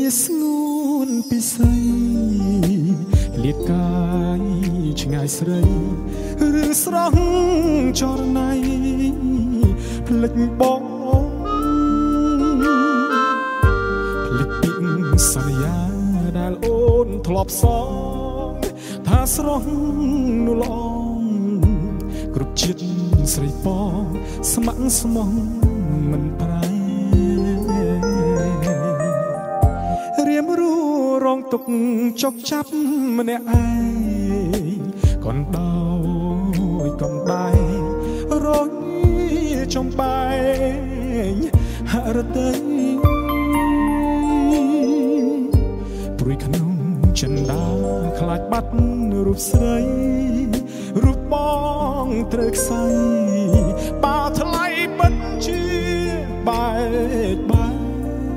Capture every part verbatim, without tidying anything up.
ស្ងួនពិសីលៀតកាយឆ្ងាយស្រីឬស្រស់ចរណៃភ្លេចបងភ្លេចពីសន្យាដែលអូនធ្លាប់សងថាស្រស់នោះល្អគ្រប់ជាតិស្រីពងស្ម័គ្រស្មោះមិនប្រែរៀមរូរងទុកចុកចាប់ម្នាក់ឯងកនដោយកនដៃរងចំបែងហរតីព្រួយក្នុងចិនដាខ្លាចបាត់រូបស្រីរូបបងត្រូវខ្សែបាថ្លៃពិតជាបែកបាក់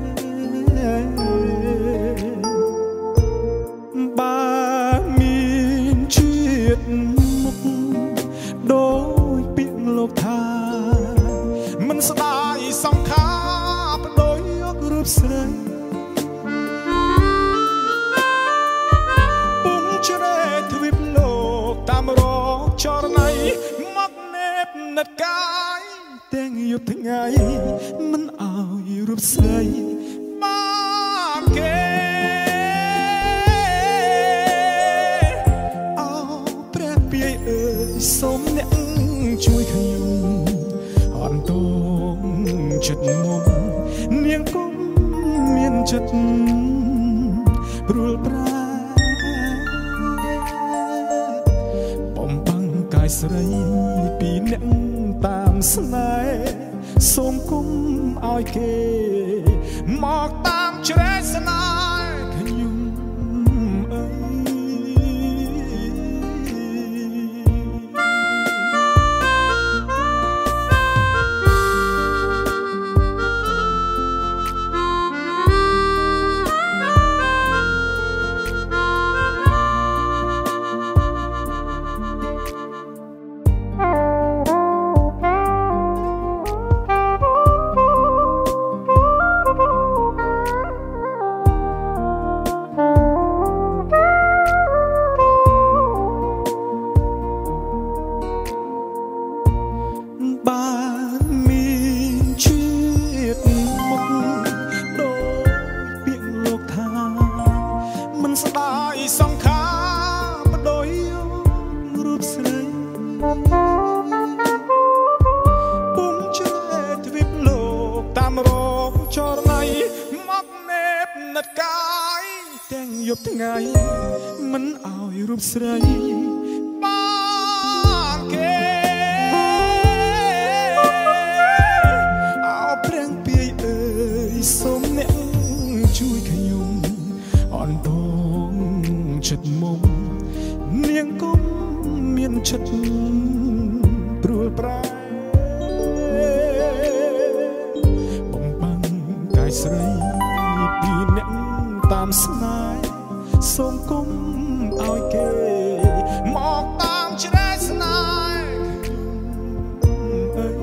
បើមានជាតិមុខដោយពាក្យលោកថាមិនស្ដាយសង្ខារបដូរយករូបស្រីពុំជ្រែកទ្វីបលោកតាមរកចរណៃមកនេបនិតកាយទាំងយប់ថ្ងៃមិនអោយរូបស្រីបានគេអោព្រះពាយអើយសូមអ្នកជួយខ្ញុំអន់តងចិត្តមុំនាងគុំមានចិត្តព្រួលប្រាបំបាំងកាយស្រីពីអ្នកតាមស្នេហ៍សូមគុំឲ្យគេមកតាមជ្រែកស្នេហ៍ខ្ញុំអើយប់ថ្ងៃមិនអោយរូបស្រីបានគេអោព្រាំងពាយអើយសូមអ្នកជួយខ្ញុំអន់តងចិត្តមុំនាងគុំមានចិត្តព្រួលប្រែបំបាំងកាយស្រីពីអ្នកតាមស្នេហ៍សូមគុំឲ្យគេមកតាមជ្រែកស្នេហ៍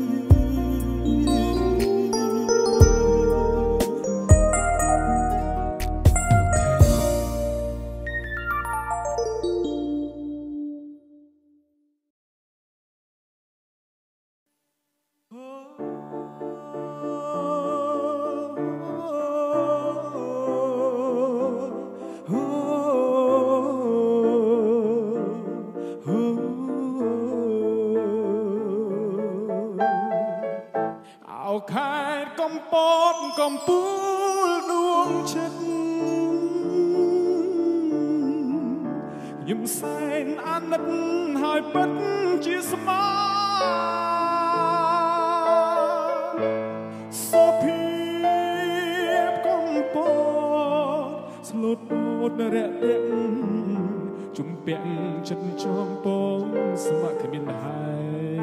ខេត្តកំពតកំពូលដួងចិត្តខ្ញុំសែនអាណិតហើយពិតជាស្មាសុភាពកំពតស្លូតពោតរយៈជំពាក់ចិត្តចងពងស្ម័គ្រគ្មានហើយ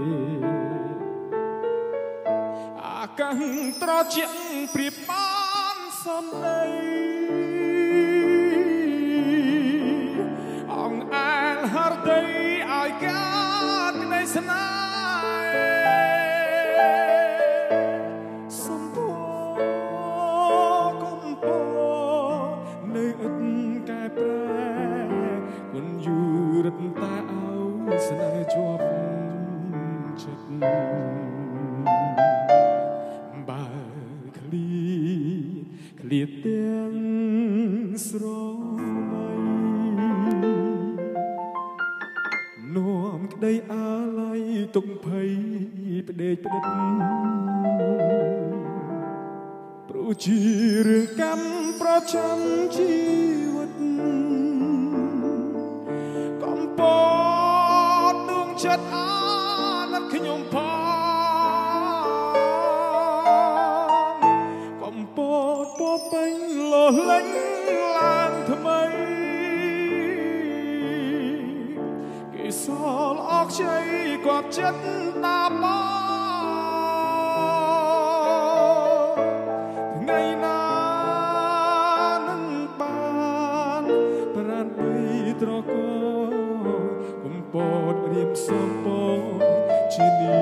កាំងត្រជាក់ព្រៀបបានសំដីអងអាលហរដីឲ្យកើតក្តីស្នេហ៍សំពោកំពបើឃ្លៀឃ្លៀទាំងស្រមៃនាំក្តីអាល័យទុកភ័យផ្ដេកផ្ដិតព្រោះជារឿងកម្មប្រចាំជីវិតកំពតដួងចិត្តអាណិតខ្ញុំផងកំពតពពេញលោះលេងឡើងថ្មីគេសល់អកជ័យគាត់ចិត្តតាបថ្ងៃណានឹងបានប្រានបីត្រកកំពតរៀបសំពងជានី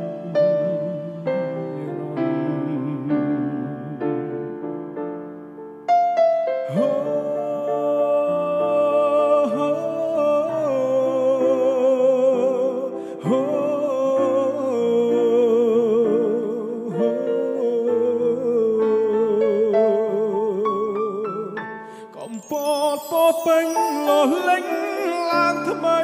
ពេញលោះលេងឡើងថ្មី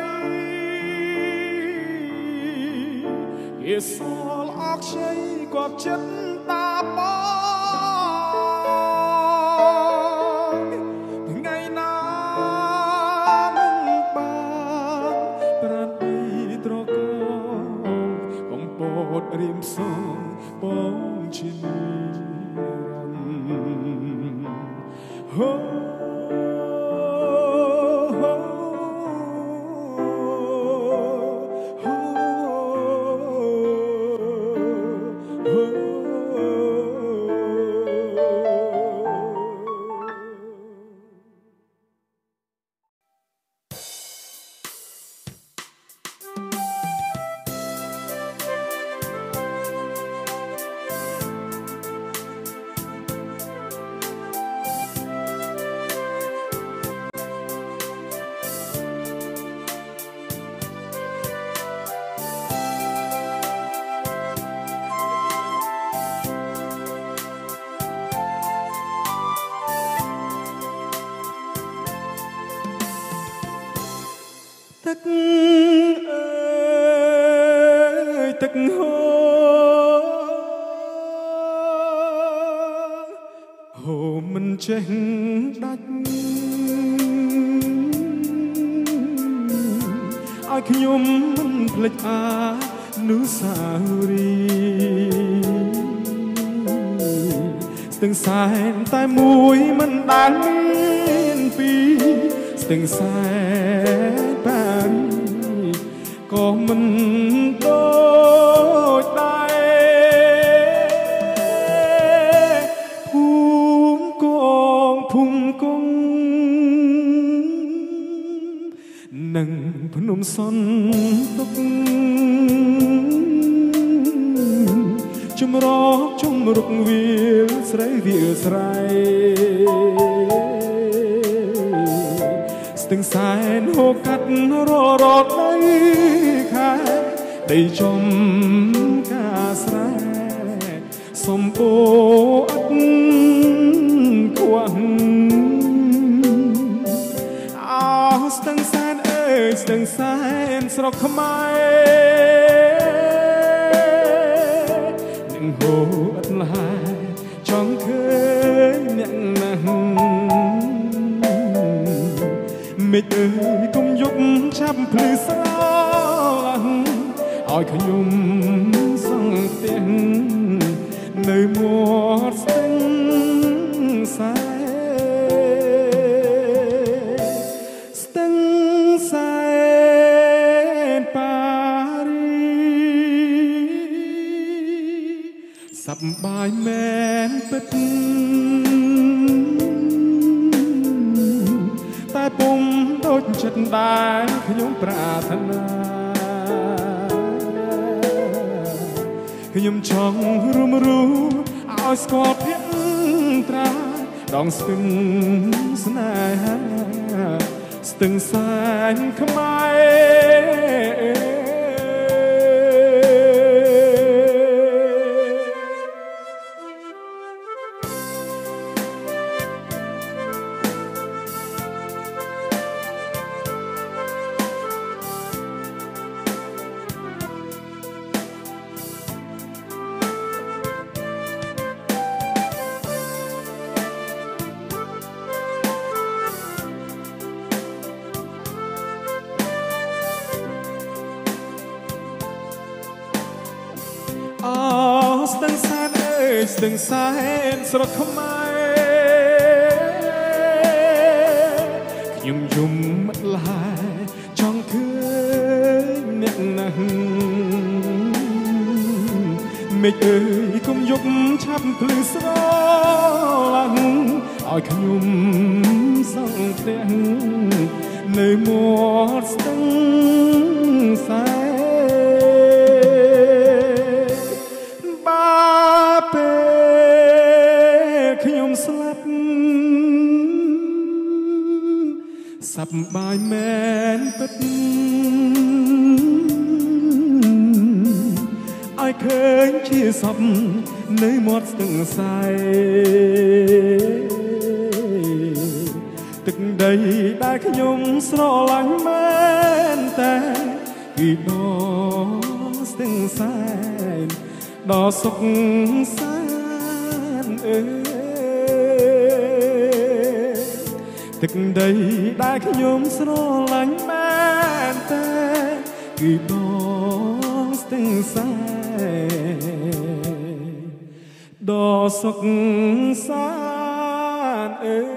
គេសល់អកជ័យគាត់ចិត្តតាបងថ្ងៃណានឹងបានប្រានបីត្រកកំពតរៀមសងបងជានិរន្តរ៍ទឹកអើយទឹកហូរហូរមិនចេះដាច់ឲ្យខ្ញុំមិនភ្លេចអានុស្សាវរីយ៍ស្ទឹងសែនតែមួយមិនដែលមានពីរស្ទឹងសែនប៉ារីក៏មិនដូចដែរភូមិកងភូមិកងនិងភ្នំសនទុកជំរកជំរុកវាលស្រីវាលស្រែស្ទឹងសែនហូរកាត់ររត់ដីខែដីចំការស្រែសំបូរអត់ខ្វះអោស្ទឹងសែនអើយស្ទឹងសែនស្រុកខ្មែរនឹងហូរអត់ឡាយចង់ឃើញអ្នកណាស់មេឃអើយកុំយកចាប់ភ្លឺស្រស់ឲ្យខ្ញុំសង្កេតនៅមាត់ស្ទឹងសែនស្ទឹងសែនប៉ារីសប្បាយមែនពិតតែពុំដូចចិត្តដែរខ្ញុំប្រាថ្នាខ្ញុំចង់រួមរੂឲ្យស្គាល់ភក្ត្រាដងស្ទឹងស្នេហាស្ទឹងសែនខ្មែរស្ទឹងសែនអើយស្ទឹងសែនស្រុកខ្មែរខ្ញុំយំមិនឡាយចង់ឃើញអ្នកណាស់មេឃអើយកុំយប់ឆាប់ភ្លឺស្រឡាញ់ឲ្យខ្ញុំសង្ឃ្រាំងនៅមាត់ស្ទឹងសែនបាពេលខ្ញុំស្លាប់សប្បាយមែនពិតឲ្យឃើញជាសពនៅមាត់ស្ទឹងសែនទឹកដីដែលខ្ញុំស្រឡាញ់មែនតែគឺដល់ស្ទឹងសែនដល់សុខសាន្តអើយទឹកដីដែលខ្ញុំស្រឡាញ់មែនតែគឺដល់ស្ទឹងសែនដល់សុខសាន្តអើយ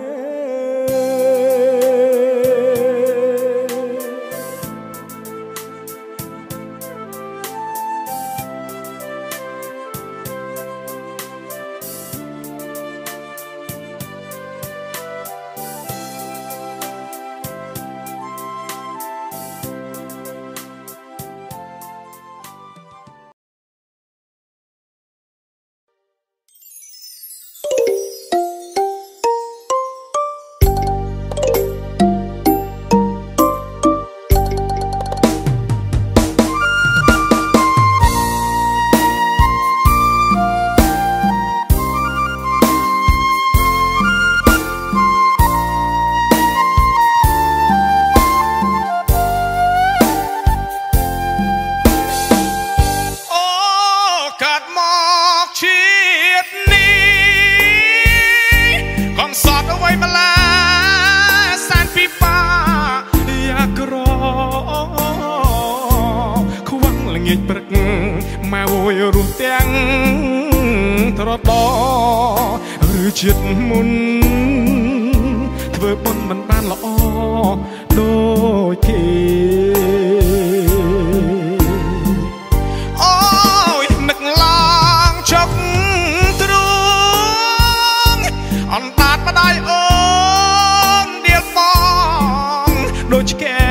ជាតិមុនធ្វើបុណ្យមិនបានល្អដូចគេអូយនឹកឡើងចុកទ្រូងអន្តាតម្ដាយអូនដៀលបងដូចឆ្កែ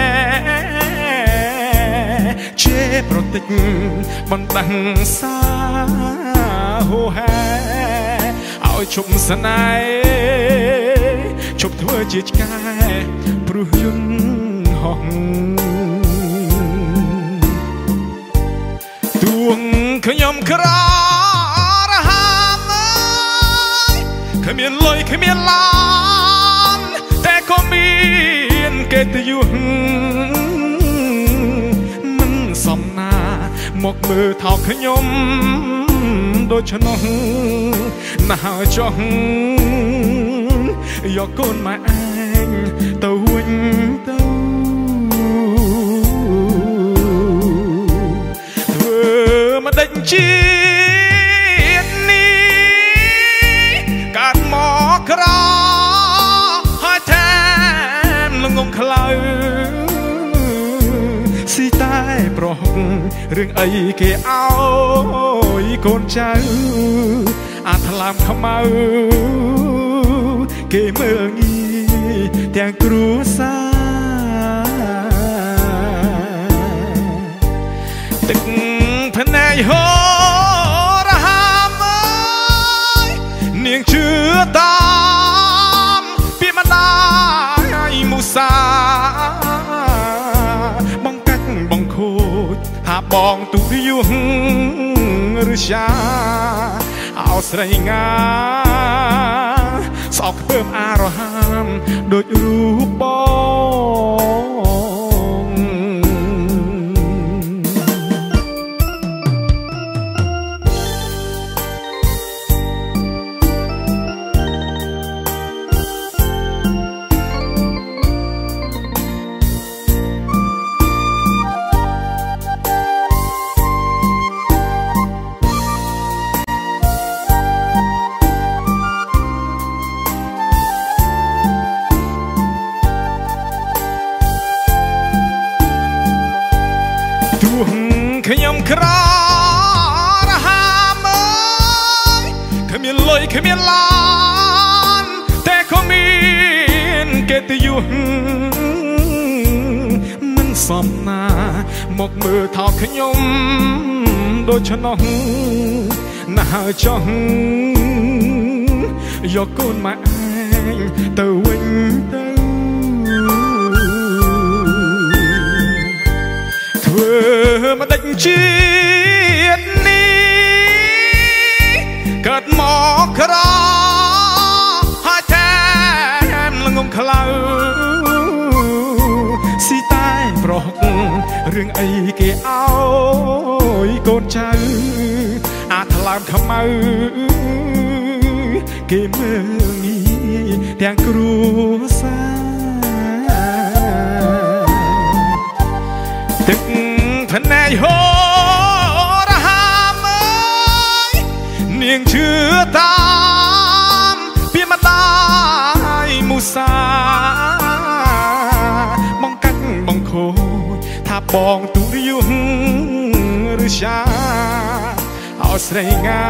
ជេរប្រតិចបណ្ដឹងសាហូហែឲ្យជុំស្នេហ៍ជប់ធ្វើជាឆ្កែព្រោះយន្តហោះទួងខ្ញុំក្ររហាមអើយគ្មានលុយគ្មានឡានតែក៏មានកិត្តិយសមិនសមណាមកមើលថោកខ្ញុំដូច្នោះណាចោះយកកូនម៉ែឯងទៅវិញទៅធ្វើមកដេញជាតិនេះកាត់មកក្រហើយថែមល្ងងខ្លៅស៊ីតែប្រហុករឿងអីគេអោយកូនចៅអាថ្លាមខ្មៅគេមើលងាយទាំងគ្រួសារទឹកភ្នែកហូរហាមអើយនាងជឿតាមពីម្ដាយមូសាបងកាច់បងខូចថាបងទុយងឬជាអោស្រីងាស្អកខ្ពើមអារហាមដូចរូបបងគ្មានឡានតែក៏មានកិត្តិយសមិនសមណាមកមើលថោកខ្ញុំដូច្នោះណាស់ចង់យកកូនម៉ែឯងទៅវិញទៅធ្វើមកដាច់ជាតិនេះកើតមកក្រហើយតែល្ងងខ្លៅស៊ីតែប្រហុករឿងអីគេអោយកូនចៅអាថ្លើមខ្មៅគេមើលងាយទាំងគ្រួសារទឹកភ្នែកហូរហាមអើយនាងជឿតាមពីម្ដាយមូសាបងកាច់បងខូចថាបងទុយងឬជាអោស្រីងា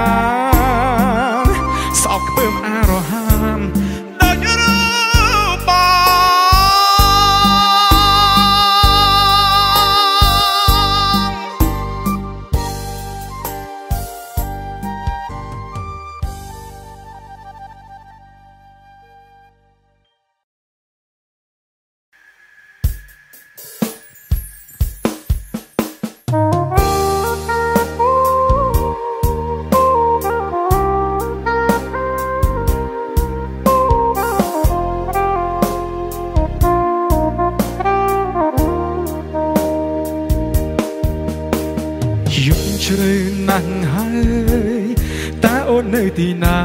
សក់ខ្ពើមអារហាមដូចរូបជ្រៅណាស់ហើយតើអូននៅទីណា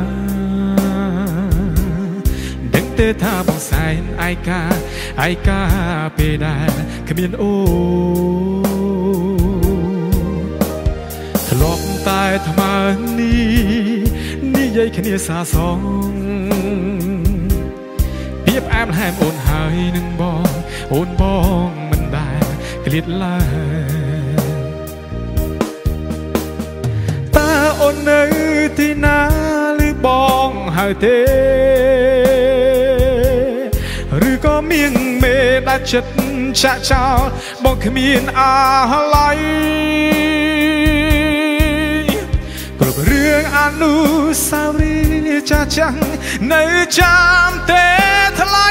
ដឹងទេថាបងសែនឯកាឯកាពេលដែលគ្មានអូធ្លាប់តែថ្មើរនេះនិយាយគ្នាសាសងពីផ្អែមហែមអូនហើយនឹងបងអូនបងមិនដែលក្លៀតឡើយអូននៅទីណាឬបងហើយទេឬក៏មានមេដាច់ចិត្តចាក់ចោលបងគ្មានអាឡ័យគ្រប់រឿងអនុស្សាវរីយ៍ចាស់ចាំងនៅចាំទេថ្លៃ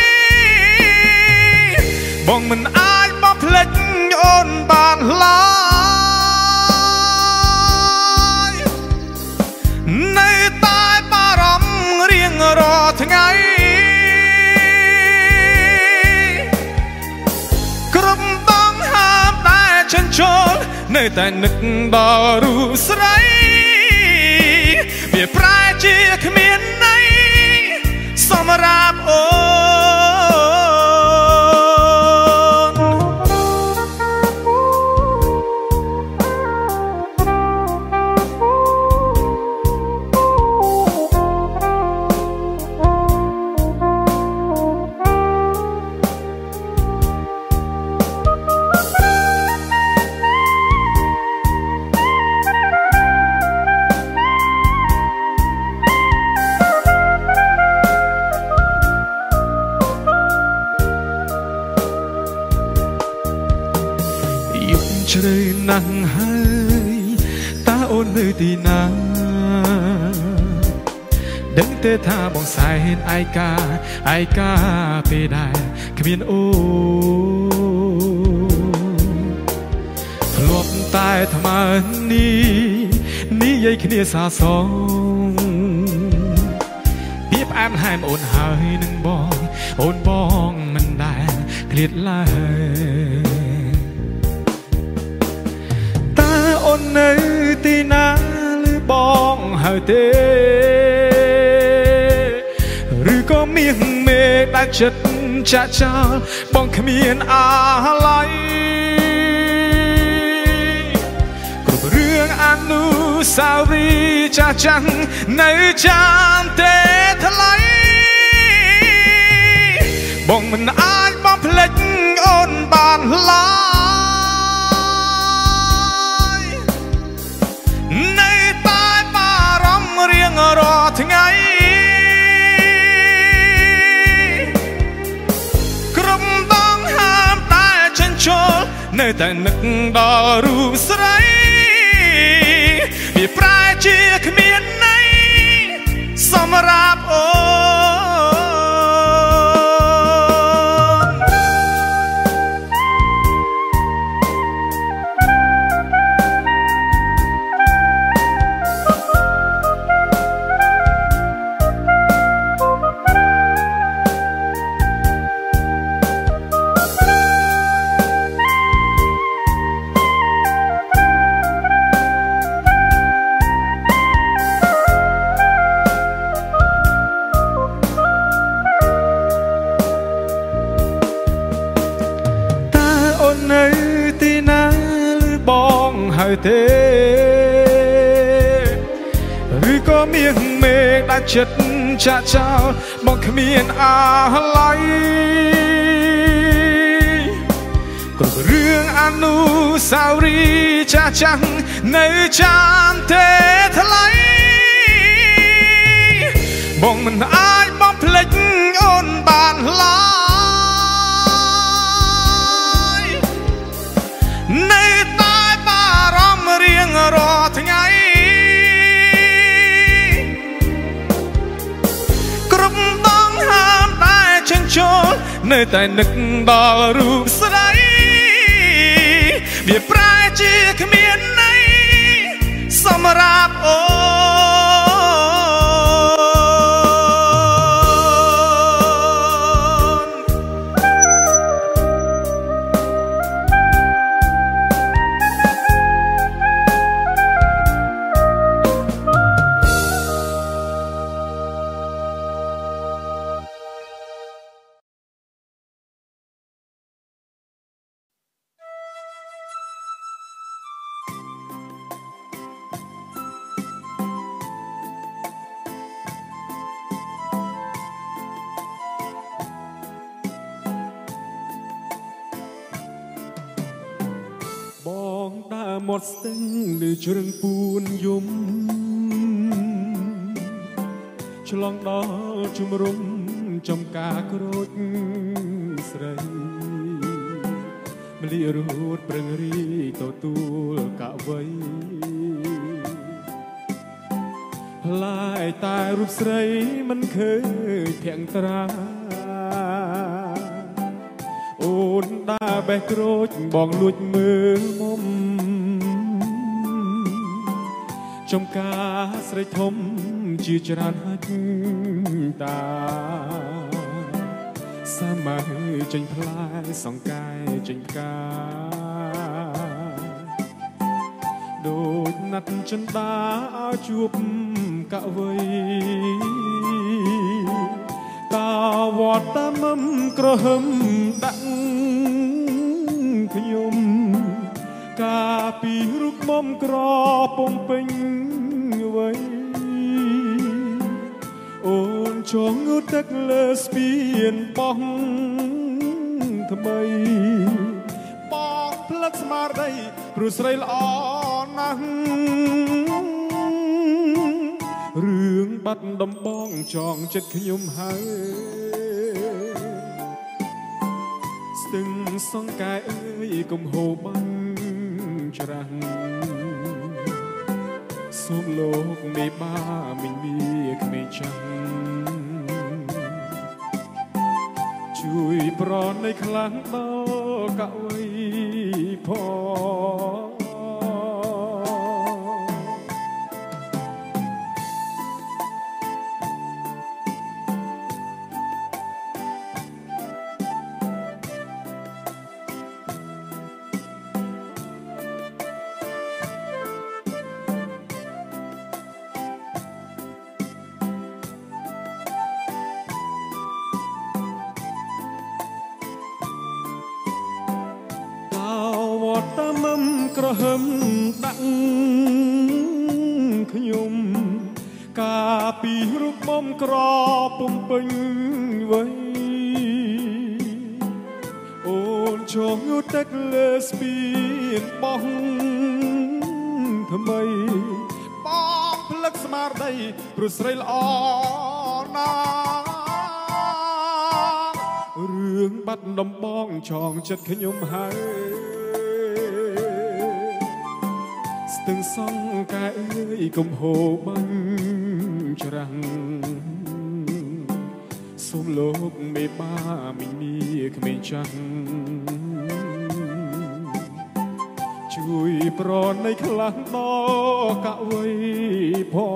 បងមិនអាចបោះភ្លេចអូនបានឡើយនៅតែបារម្ភរៀងរាល់ថ្ងៃគ្រប់ដងហាមដែលចិញ្ចូលនៅតែនឹកដល់រូបស្រីវាប្រែជាគ្មានន័យសម្រាប់អូជ្រៅណាស់ហើយតើអូននៅទីណាដឹងទេថាបងសែនឯកាឯកាពេលដែលគ្មានអូធ្លាប់តែថ្មើរនេះនិយាយគ្នាសាសងពីផ្អែមហែមអូនហើយនឹងបងអូនបងមិនដែលឃ្លាតឡើយអូននៅទីណាឬបងហើយទេឬក៏មានមេដាច់ចិត្តចាក់ចោលបងគ្មានអាឡ័យគ្រប់រឿងអនុស្សាវរីយ៍ចាស់ចាំងនៅចាំទេថ្លៃបងមិនអាចបោះភ្លេចអូនបានឡើយនៅតែបារម្ភរៀងរាល់ថ្ងៃនៅតែនឹកដល់រូបស្រីវាប្រែជាគ្មានន័យសម្រាប់អូហើយទេឬក៏មានមេឃដាច់ចិត្តចាក់ចោលមកគ្មានអាឡ័យគ្រប់រឿងអនុស្សាវរីយ៍ចាស់ចាំងនៅចាំទេថ្លៃបងមិនអាចបំភ្លេចអូនបានឡើយនៅរៀងរាល់ថ្ងៃគ្រប់ដងហាមដែលចេញចូលនៅតែនឹកដល់រូបស្រីវាប្រែជាគ្មានន័យសម្រាប់អូមាត់ស្ទឹងឬជ្រឹងពួនយំឆ្លងដល់ជំរុំចំការក្រូចស្រីមលីរួតប្រឹងរីទទួលកវ័យផ្លាយតែរូបស្រីមិនឃើញធាក់ត្រាអូនដើរបេះក្រូចបងលួចមើលមុំចំការស្រីធំជាច្រើនហិចតាសាមាចេញផ្លែសង្កាយចេញផ្កាដូចណាត់ចិន្តាឲ្យជួបកវ័យតាវត្តតាមមក្រហឹមដាក់ខ្ញុំកាពីរូបមុំក្រពំពេញវ័យអូនចងងូតទឹកលើស្ពានបោះថ្មីបោះផ្លឹកស្មារតីព្រោះស្រីល្អណាស់រឿងបាត់ដំបងចងចិត្តខ្ញុំហើយស្ទឹងសង្កែអើយកុំហូរបាញ់ច្រាំងសូមលោកមេបាមិញវាគ្មានចាំជួយប្រណីខ្លាំងដល់កវ័យផងតាមមក្រហឹមដាក់ខ្ញុំកាពីរូបមុំក្រពំពេញវ័យអូនចងងូតទឹកលើស្ពានបោះថ្មីបោះផ្លឹកស្មារតីព្រោះស្រីល្អណាស់រឿងបាត់ដំបងចងចិត្តខ្ញុំហើយ từng sóng cái cùng hồ băng trăng xôm lốp mê ba mình đi mình trăng chui proในคลังนอกะไว้พอ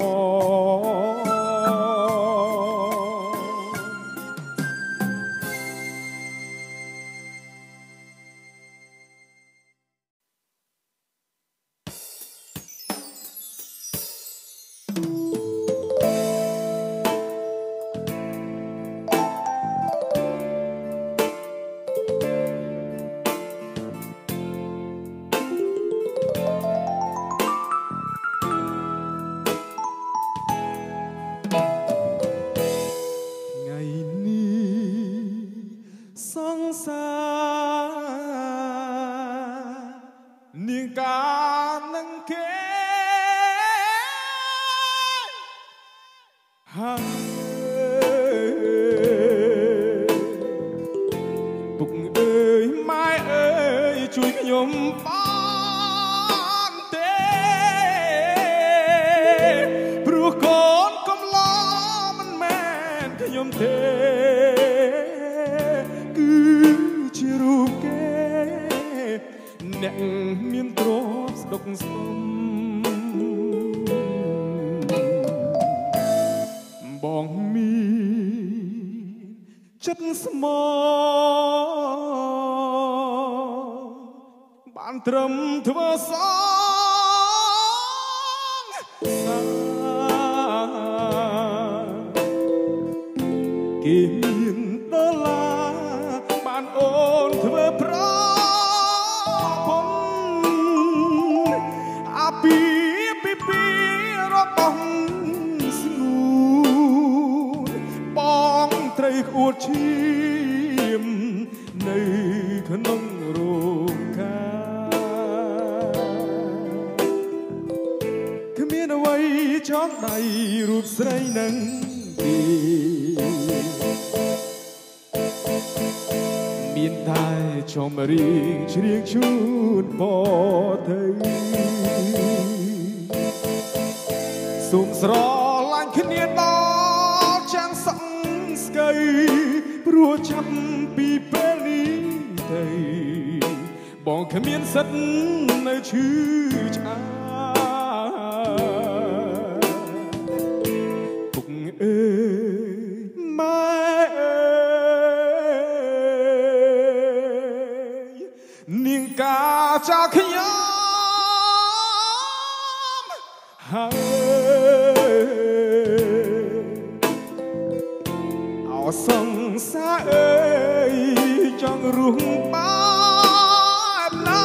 ត្រឹមធ្វើសងសាគេមានដុល្លារបានអូនធ្វើប្រពន្ធអាពីពីពីរបស់ស្ងួនបងត្រូវអួតឈាមនៅក្នុងរោងការចងដៃរូបស្រីនឹងគេមានតែចង់មករៀងជ្រៀងជូនបទៅសូមស្រឡាញ់គ្នាដល់ចាំងសង្ស្កៃព្រោះចាប់ពីពេលនេះទៅបងគ្មានសិទ្ធនៅឈឺឆ្អាអើយម៉ែអើយនាងកាចាខ្ញុំហើយអោសង្សារអើយចង់រស់បែបណា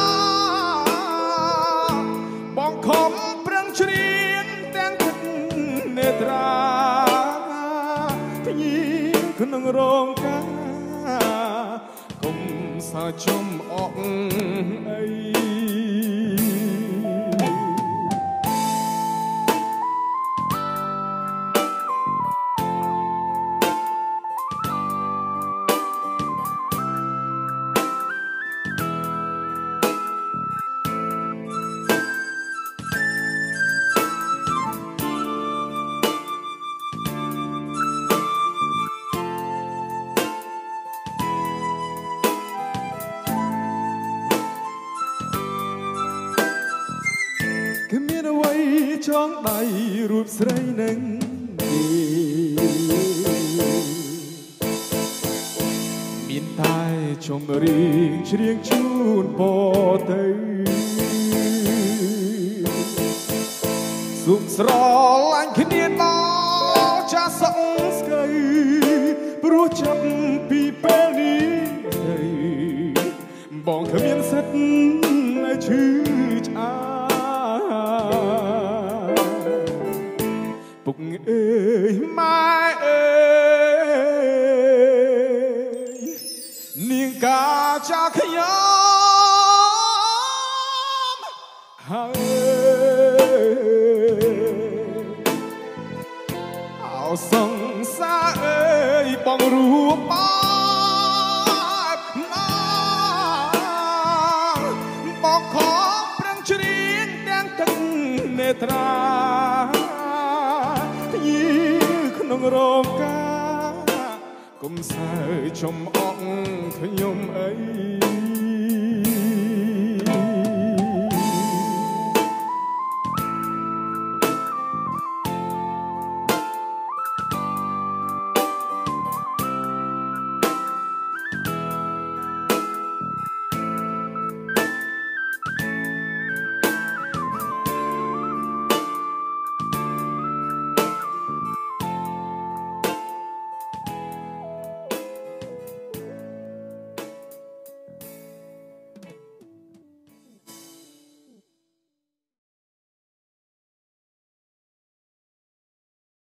បងខំប្រឹងច្រៀងទាំងទឹកនេត្រាក្នុងរោងការកុំសាជុំអកអីចងដៃរូបស្រីនឹងគេមានតែចង់រៀងជ្រៀងជូនបទៅសុខស្រឡាញ់គ្នាដល់ចាស់សង្ស្កៃព្រោះចាប់ពីពេលនេះទៅបងគ្មានសិទ្ធនៅឈឺឆ្អាពុកអើយម៉ែអើយនាងកាចាខ្ញុំហើយអោសង្សារអើយបងរួបបែបណាបងខំក្នុងរោងការកុំសើចំអកខ្ញុំអី